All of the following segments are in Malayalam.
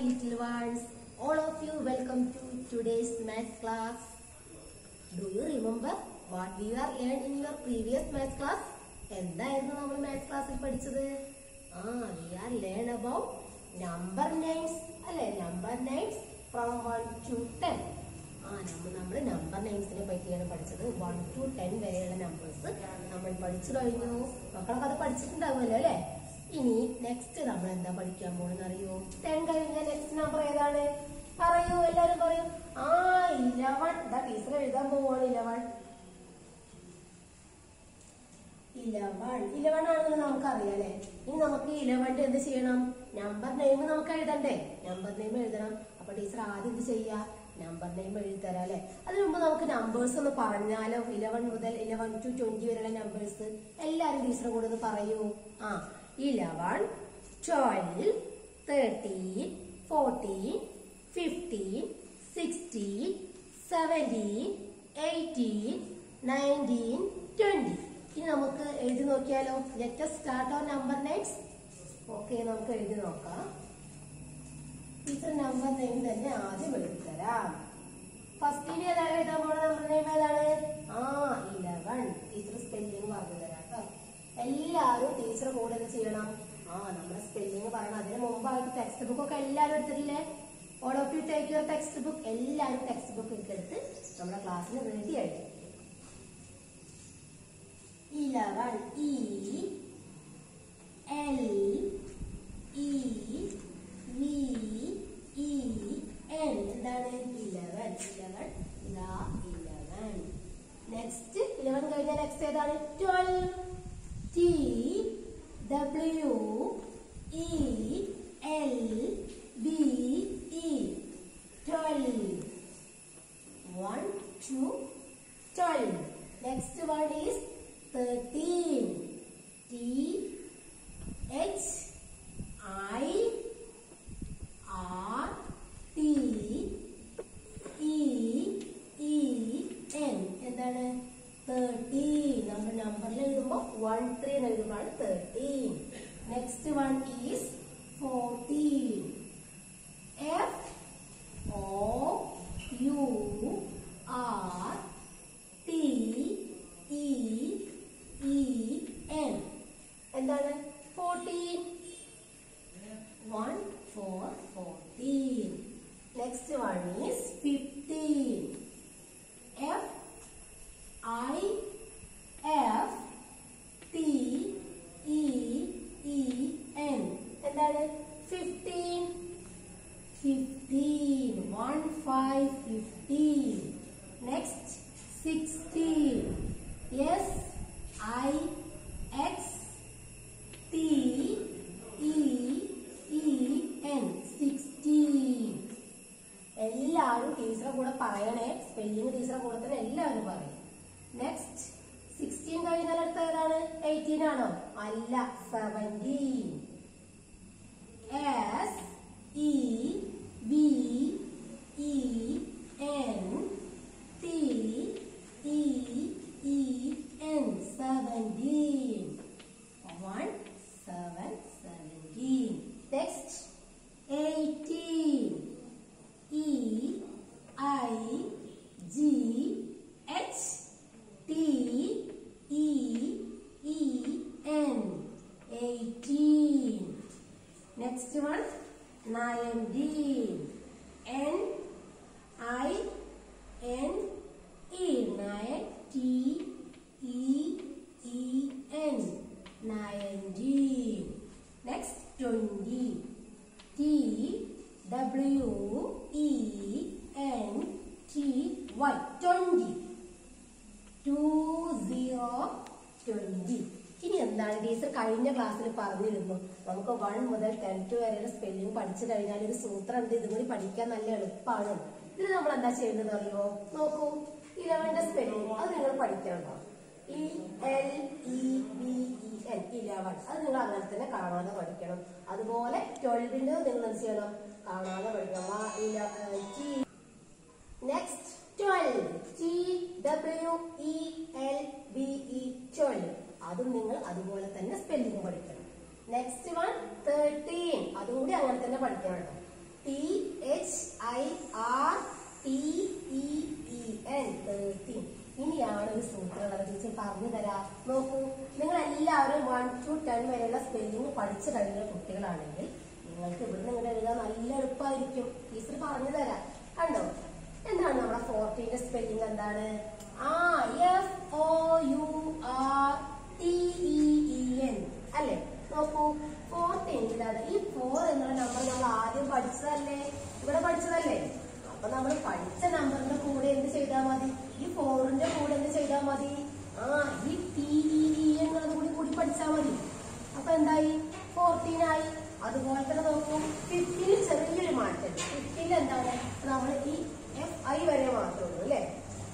little ones. All of you welcome to today's math class. Do you remember what we are learned in your previous math class? എന്തായിരുന്നു നമ്മൾ മാത്സ് ക്ലാസ്സിൽ പഠിച്ചത്? We are learn about number names അല്ലേ? Number names from 1 to 10. നമ്മൾ നമ്പർ നെയിംസിനെ പറ്റിയാണ് പഠിച്ചത്. 1 to 10 വരെയുള്ള നമ്പേഴ്സ് നമ്മൾ പഠിച്ചു കഴിഞ്ഞു. മക്കളൊക്കെ അത് പഠിച്ചിട്ടുണ്ടാവുമല്ലോ അല്ലേ? ഇനി നെക്സ്റ്റ് നമ്മൾ എന്താ പഠിക്കാൻ പോകുന്നത് അറിയോ? 10 കഴിഞ്ഞ നെക്സ്റ്റ് നമ്പർ ഏതാണ്? പറയൂ, എല്ലാരും പറയൂ. 11. ടീച്ചർ എഴുതാൻ പോവാണ്. 11 ആണെന്ന് നമുക്ക് അറിയാം അല്ലെ? ഇനി നമുക്ക് 11 എന്ത് ചെയ്യണം? നമ്പർ നെയിം നമുക്ക് എഴുതണ്ടേ? നമ്പർ നെയിം എഴുതണം. അപ്പൊ ടീച്ചർ ആദ്യം എന്ത് ചെയ്യാ? നമ്പർ നെയിം എഴുതിത്തരാം അല്ലെ? അതിനു മുമ്പ് നമുക്ക് നമ്പേഴ്സ് ഒന്ന് പറഞ്ഞാലോ? 11 മുതൽ 11 to 20 വരെയുള്ള നമ്പേഴ്സ് എല്ലാരും ടീച്ചറെ കൂടെ ഒന്ന് പറയൂ. 11, 12, 13, 14, 15, 16, 17, 18, 19, 20. ഇനി നമുക്ക് എഴുതി നോക്കിയാലോ? Let us start our number names. Okay, നമുക്ക് എഴുതി നോക്കാം. ടീച്ചർ നമ്പർ നെയിം തന്നെ ആദ്യം എഴുതിത്തരാം. ഫസ്റ്റിന് ഏതാണ് എഴുതാൻ പോണ നമ്പർ നെയിം ഏതാണ്? 11. ടീച്ചർ സ്പെല്ലിംഗ് പറഞ്ഞു തരാം കേട്ടോ. എല്ലാരും ടീച്ചർ കൂടെ എന്ത് ചെയ്യണം? നമ്മുടെ സ്പെല്ലിംഗ് പറയണം. അതിന് മുമ്പായിട്ട് ടെക്സ്റ്റ് ബുക്ക് ഒക്കെ എല്ലാരും എടുത്തിട്ടില്ലേ? All of you take your text book. എല്ലാരും ടെക്സ്റ്റ് ബുക്ക് ഒക്കെ എടുത്ത് നമ്മുടെ ക്ലാസ്സിന് റെഡി ആയിട്ട് 11 എന്താണ്? 11. നെക്സ്റ്റ് 11 കഴിഞ്ഞ നെക്സ്റ്റ് ഏതാണ്? 12. TWELVE. 1 to 12. Next one is 13. THIRTEEN. എന്താണ്? 13. നമ്മൾ നമ്പറിൽ എഴുതുമ്പോ 1 3 എന്ന് എഴുതുമ്പോൾ 13. Next one is 14. FOURTEEN. എന്താണ്? 14. 1 4 14. Next one is 15. FIFTEEN. എന്താണ്? 15. 1 5 15. നെക്സ്റ്റ് 16. SIXTEEN. 16. എല്ലാവരും ടീച്ചറെ കൂടെ പറയണേ. സ്പെല്ലിംഗ് ടീച്ചറെ കൂടെ തന്നെ എല്ലാവരും പറയും. നെക്സ്റ്റ് 16 കഴിഞ്ഞാൽ അടുത്ത ഏതാണ്? 18 ആണോ? അല്ല, 17. SEVENTEEN. 17. 1 7 17. Next 18. EIGHTEEN. 18. Next one 19. NINE. 19. Next 20. TWENTY. 20. ഇനി എന്താണ് ടീച്ചർ കഴിഞ്ഞ ക്ലാസ്സിൽ പറഞ്ഞിരുന്നു? നമുക്ക് 1 മുതൽ 10 വരെയുള്ള സ്പെല്ലിംഗ് പഠിച്ചു കഴിഞ്ഞാൽ ഒരു സൂത്രം ഉണ്ട്. ഇതും കൂടി പഠിക്കാൻ നല്ല എളുപ്പമാണ്. ഇതിന് നമ്മൾ എന്താ ചെയ്യുന്നത് അറിയോ? നോക്കൂ, 11ന്റെ സ്പെല്ലിംഗ് അത് നിങ്ങൾ പഠിക്കണോ? ELEVEN. 11. അത് നിങ്ങൾ അങ്ങനെ തന്നെ കാണാതെ പഠിക്കണം. അതുപോലെ 12ന്റെ നിങ്ങൾ എന്ത് ചെയ്യണം? കാണാതെ പഠിക്കണം. നെക്സ്റ്റ് 12. TWELVE. 12. അതും നിങ്ങൾ അതുപോലെ തന്നെ സ്പെല്ലിംഗ് പഠിക്കണം. Next one 13. അതും കൂടി അങ്ങനെ തന്നെ പഠിക്കണം. THIRTEEN 13. ഇനിയാണ് ഒരു സൂത്രമുള്ളത് ടീച്ചർ പറഞ്ഞു തരാം. നോക്കൂ, നിങ്ങൾ എല്ലാവരും 1 to 10 വരെയുള്ള സ്പെല്ലിംഗ് പഠിച്ചു കഴിഞ്ഞ കുട്ടികളാണെങ്കിൽ നിങ്ങൾക്ക് ഇവിടുന്ന് ഇങ്ങനെ എഴുതാൻ നല്ല എളുപ്പമായിരിക്കും. ടീച്ചർ പറഞ്ഞു തരാം. കണ്ടോ, എന്താണ് നമ്മുടെ 14ന്റെ സ്പെല്ലിംഗ്? എന്താണ്? FOURTEEN അല്ലെ? നോക്കൂ, 14 ഈ 4 എന്നുള്ള നമ്പർ നമ്മൾ ആദ്യം പഠിച്ചതല്ലേ, ഇവിടെ പഠിച്ചതല്ലേ? അപ്പൊ നമ്മൾ പഠിച്ച നമ്പറിന്റെ കൂടെ എന്ത് ചെയ്താൽ മതി? ഈ 4ന്റെ കൂടെ എന്ത് ചെയ്താൽ മതി? ഈ TEEN എന്നുള്ളത് കൂടി പഠിച്ചാൽ മതി. അപ്പൊ എന്തായി? 14 ആയി. അതുപോലെ തന്നെ നോക്കൂ, 15 ചെറിയൊരു മാറ്റം. 15 എന്താണ്? നമ്മൾ ഈ FI വരെ മാത്രമേ ഉള്ളൂ അല്ലെ?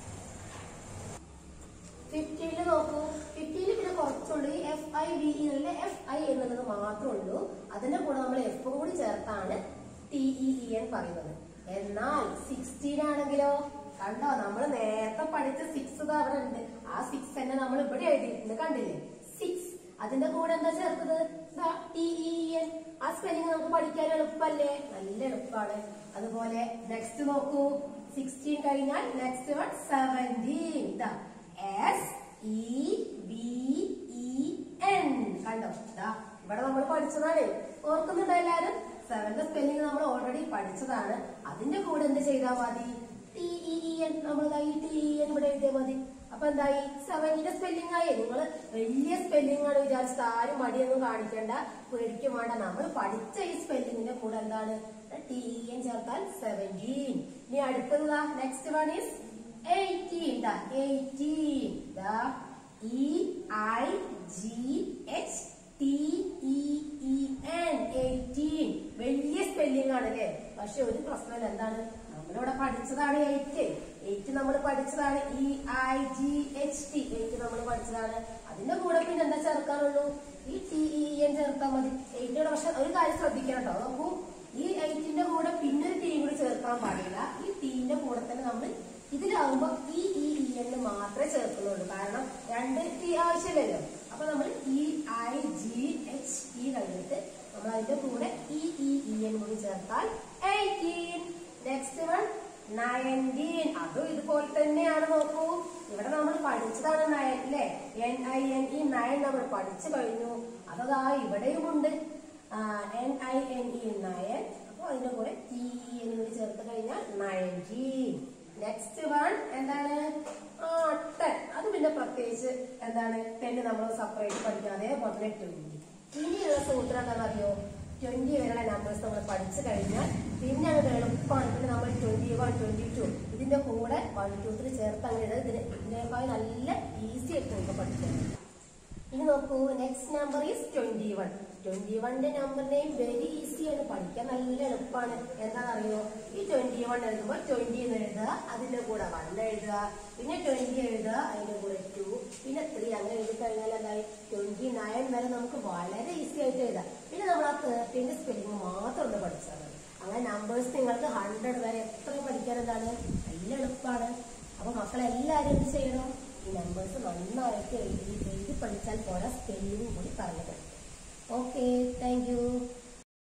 15 നോക്കൂ, 15 പിന്നെ കുറച്ചുള്ളൂ. ഈ FIVE FI എന്നുള്ളത് മാത്രമേ ഉള്ളൂ. അതിന്റെ കൂടെ നമ്മൾ F കൂടി ചേർത്താണ് TEEN പറയുന്നത്. എന്നാൽ 16 ആണെങ്കിലോ, കണ്ടോ, നമ്മൾ നേരത്തെ പഠിച്ച 6 അവിടെ ഉണ്ട്. ആ 6 തന്നെ നമ്മൾ ഇവിടെ എഴുതിയിട്ടുണ്ട്, കണ്ടില്ലേ? 6 അതിന്റെ കൂടെ എന്താ ചേർത്തത്? TEEN. ആ സ്പെല്ലിംഗ് നമുക്ക് പഠിക്കാൻ എളുപ്പല്ലേ? നല്ല എളുപ്പമാണ്. അതുപോലെ നെക്സ്റ്റ് നോക്കൂ, 16 കഴിഞ്ഞാൽ നെക്സ്റ്റ് വൺ 17. SEVEN. കണ്ടോ, ഇവിടെ നമ്മൾ പഠിച്ചതാണ്. ഓർക്കുന്നുണ്ടോ എല്ലാരും? 7ന്റെ സ്പെല്ലിംഗ് നമ്മൾ ഓൾറെഡി പഠിച്ചതാണ്. അതിന്റെ കൂടെ എന്ത് ചെയ്താൽ മതി? TEEN. നമ്മൾ ഈ TEN ഇവിടെ എഴുതിയാൽ മതി. അപ്പൊ എന്തായി? 7ന്റെ സ്പെല്ലിംഗ് ആയി. നിങ്ങൾ വലിയ സ്പെല്ലിംഗ് ആണ് വിചാരിച്ചത് ആരും മടിയൊന്നും കാണിക്കേണ്ട, പേടിക്കും വേണ്ട. നമ്മൾ പഠിച്ച ഈ സ്പെല്ലിംഗിന്റെ കൂടെ എന്താണ്? TEN ചേർത്താൽ 17. ഇനി അടുത്തത് നെക്സ്റ്റ് വൺ ഈസ് 18. 18. EIGHTEEN. 18. വലിയ സ്പെല്ലിംഗ് ആണ് അല്ലേ? പക്ഷെ ഒരു പ്രശ്നം എന്താണ്? നമ്മളിവിടെ പഠിച്ചതാണ് 8 നമ്മൾ പഠിച്ചതാണ്. EIGHT 8 നമ്മൾ പഠിച്ചതാണ്. അതിന്റെ കൂടെ പിന്നെ എന്താ ചേർക്കാനുള്ളൂ? ഈ TEN ചേർത്താൽ മതി. 8യുടെ പക്ഷെ ഒരു കാര്യം ശ്രദ്ധിക്കണം കേട്ടോ. നോക്കൂ, ഈ 8ന്റെ കൂടെ പിന്നെ ഒരു T കൂടി ചേർക്കാൻ പാടില്ല. ഈ Tന്റെ കൂടെ തന്നെ നമ്മൾ ഇതിലാവുമ്പോ EEN മാത്രമേ ചേർക്കുന്നുള്ളൂ. കാരണം 2 T ആവശ്യമില്ലല്ലോ. അപ്പൊ നമ്മൾ EIGHT കഴിഞ്ഞിട്ട് നമ്മൾ അതിന്റെ കൂടെ EEN കൂടി ചേർത്താൽ 18. Next one 19. അതും ഇതുപോലെ തന്നെയാണ്. നോക്കൂ, ഇവിടെ നമ്മൾ പഠിച്ചതാണ് 9 അല്ലേ? NINE 9 നമ്മൾ പഠിച്ചു കഴിഞ്ഞു. അതാ ഇവിടെയും ഉണ്ട് NINE 9. അപ്പൊ അതിന്റെ കൂടെ TEN കൂടി ചേർത്ത് കഴിഞ്ഞാൽ 19. നെക്സ്റ്റ് വൺ എന്താണ്? 10. അത് പിന്നെ പ്രത്യേകിച്ച് എന്താണ്? 10 നമ്മൾ സെപ്പറേറ്റ് പഠിക്കാം. അതേപോലെ തന്നെ 20. ഇനിയുള്ള സൂത്രം എന്താണെന്നറിയോ? 20 വരെയുള്ള നമ്പേഴ്സ് നമ്മൾ പഠിച്ചു കഴിഞ്ഞാൽ പിന്നെ അത് എളുപ്പമാണ്. പിന്നെ നമ്മൾ 21, 22 ഇതിന്റെ കൂടെ 1, 2, 3 ചേർത്ത് അങ്ങനെ ഇതിനേക്കാൾ നല്ല ഈസി ആയിട്ട് നമുക്ക് പഠിക്കാം. ഇനി നോക്കൂ, നെക്സ്റ്റ് നമ്പർ ഈസ് 21. 21ന്റെ നമ്പറിനെയും വെരി ഈസിയാണ്, പഠിക്കാൻ നല്ല എളുപ്പമാണ്. എന്താണെന്നറിയോ? ഈ 21 എഴുതുമ്പോൾ 20 എന്ന് എഴുതുക, അതിന്റെ കൂടെ 1 എഴുതുക, പിന്നെ 20 എഴുതുക, അതിന്റെ കൂടെ 2, പിന്നെ 3 അങ്ങനെ എഴുതി കഴിഞ്ഞാൽ എന്തായി? 29 വരെ നമുക്ക് വളരെ ഈസി ആയിട്ട് എഴുതാം. പിന്നെ നമ്മൾ ആ 30ന്റെ സ്പെല്ലിംഗ് മാത്രം ഒന്ന് പഠിച്ചാൽ മതി. അങ്ങനെ നമ്പേഴ്സ് നിങ്ങൾക്ക് 100 വരെ എത്ര പഠിക്കാൻ എന്താണ്? നല്ല എളുപ്പമാണ്. അപ്പൊ മക്കളെല്ലാവരും എന്ത് ചെയ്യണം? ഈ നമ്പേഴ്സ് നന്നായിട്ട് എഴുതി പഠിച്ചാൽ പോരാ, സ്പെല്ലിംഗ് കൂടി പറഞ്ഞു തരും. Okay, thank you.